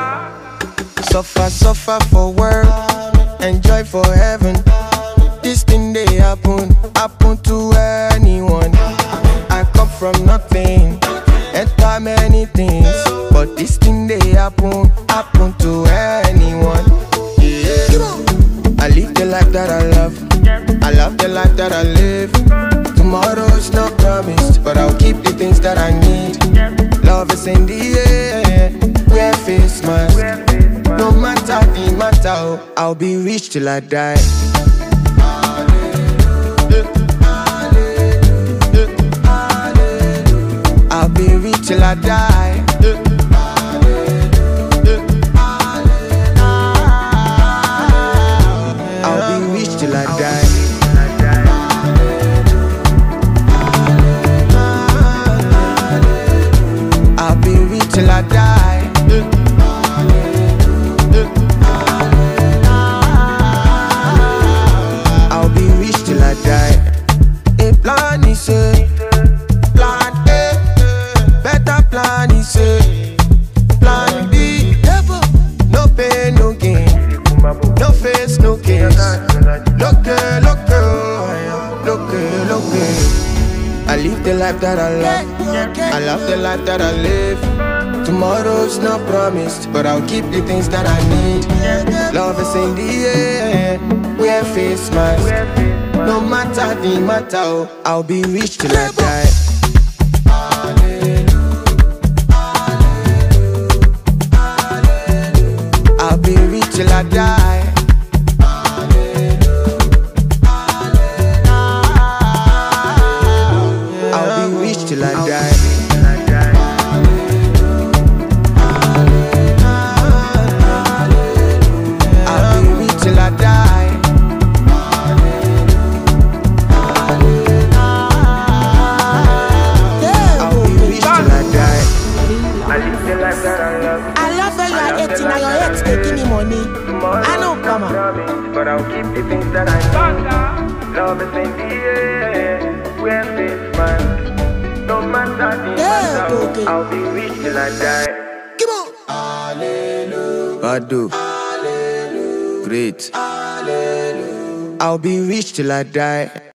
Suffer, suffer for work, enjoy for heaven. This thing they happen to anyone. I come from nothing, enter many things, but this thing they happen to anyone. I live the life that I love the life that I live. Tomorrow's not promised, but I'll keep the things that I need. Love is in the air, wear face mask. No matter the matter, I'll be rich till I die. I'll be rich till I die. I'll be rich till I die. I'll be rich till I die. I'll be rich till I die. A plan is a plan A, better plan is a plan B. No pain, no gain, no face, no case. Loke, Loke, Loke, Loke. I live the life that I love, I love the life that I live. Tomorrow's not promised, but I'll keep the things that I need. Love is in the air, wear face mask. No matter the matter, I'll be rich till I die. I'll be rich till I die. I'll be rich till I die. I'll be rich till I die. I'll be rich till I die. I love when you are 18 and your ex taking the money. I know, come on. But I'll keep the things that I need. Love is in the air, wear face mask. No matter the matter, I'll be rich till I die. Come on. Hallelu. Badu. Hallelu. Great. Hallelu. I'll be rich till I die.